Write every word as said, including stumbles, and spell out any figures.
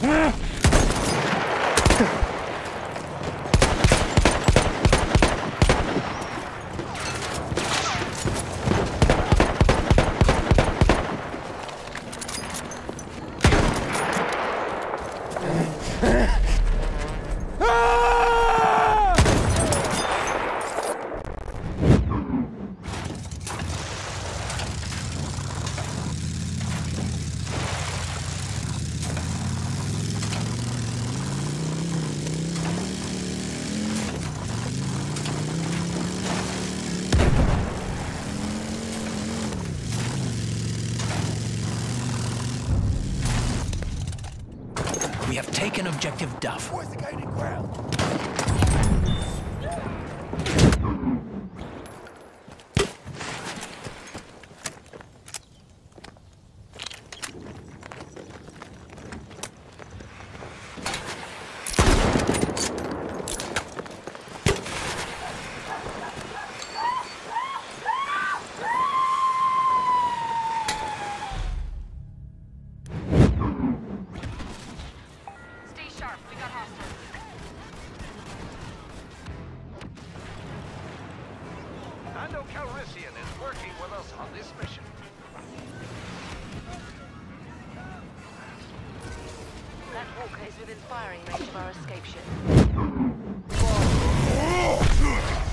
We have taken objective Duff. Where's the gaining ground? Lando Calrissian is working with us on this mission. That walker is within firing range of our escape ship. Whoa.